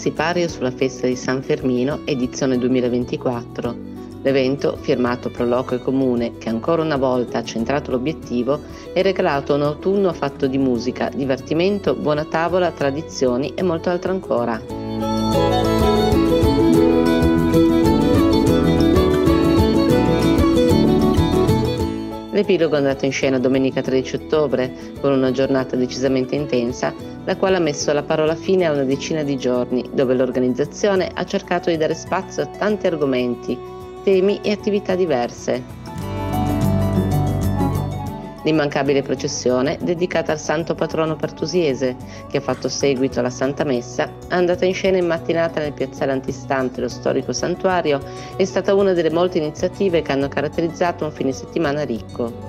Sipario sulla festa di San Fermino, edizione 2024. L'evento, firmato Pro Loco e Comune, che ancora una volta ha centrato l'obiettivo, è regalato un autunno fatto di musica, divertimento, buona tavola, tradizioni e molto altro ancora. L'epilogo è andato in scena domenica 13 ottobre, con una giornata decisamente intensa, la quale ha messo la parola fine a una decina di giorni, dove l'organizzazione ha cercato di dare spazio a tanti argomenti, temi e attività diverse. L'immancabile processione, dedicata al santo patrono pertusiese, che ha fatto seguito alla Santa Messa, è andata in scena in mattinata nel piazzale antistante lo storico santuario, è stata una delle molte iniziative che hanno caratterizzato un fine settimana ricco.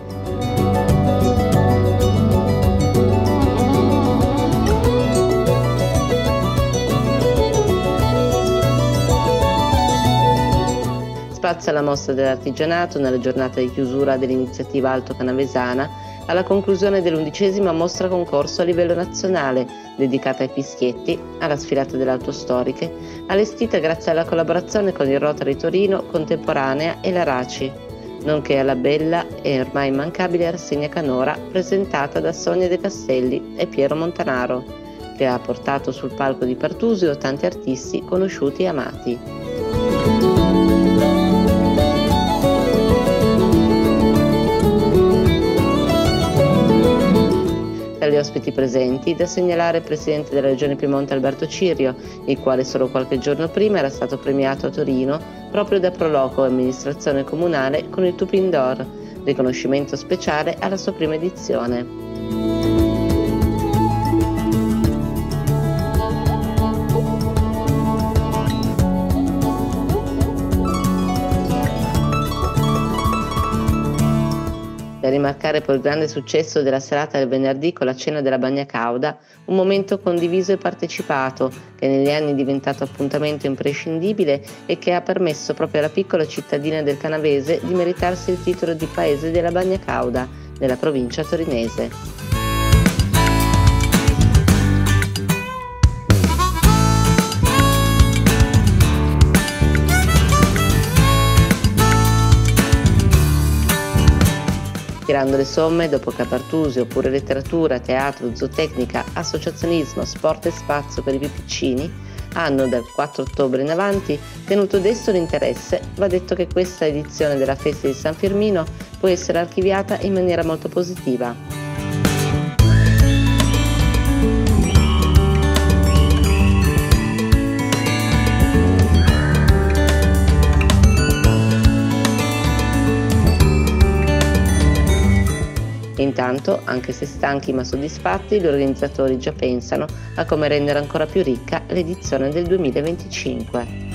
Spazio alla mostra dell'artigianato nella giornata di chiusura dell'iniziativa Alto Canavesana, alla conclusione dell'11ª mostra concorso a livello nazionale dedicata ai fischietti, alla sfilata delle auto storiche, allestita grazie alla collaborazione con il Rotary Torino, Contemporanea e la RACI, nonché alla bella e ormai immancabile rassegna canora presentata da Sonia De Castelli e Piero Montanaro, che ha portato sul palco di Pertusio tanti artisti conosciuti e amati. Tra gli ospiti presenti, da segnalare il presidente della Regione Piemonte Alberto Cirio, il quale solo qualche giorno prima era stato premiato a Torino proprio da Pro Loco e amministrazione comunale con il Tupin d'Or, riconoscimento speciale alla sua prima edizione. Da rimarcare poi il grande successo della serata del venerdì con la cena della Bagna Cauda, un momento condiviso e partecipato che negli anni è diventato appuntamento imprescindibile e che ha permesso proprio alla piccola cittadina del Canavese di meritarsi il titolo di paese della Bagna Cauda, nella provincia torinese. Tirando le somme, dopo che a Pertusio, oppure letteratura, teatro, zootecnica, associazionismo, sport e spazio per i più piccini hanno dal 4 ottobre in avanti tenuto desto l'interesse, va detto che questa edizione della festa di San Fermino può essere archiviata in maniera molto positiva. Intanto, anche se stanchi ma soddisfatti, gli organizzatori già pensano a come rendere ancora più ricca l'edizione del 2025.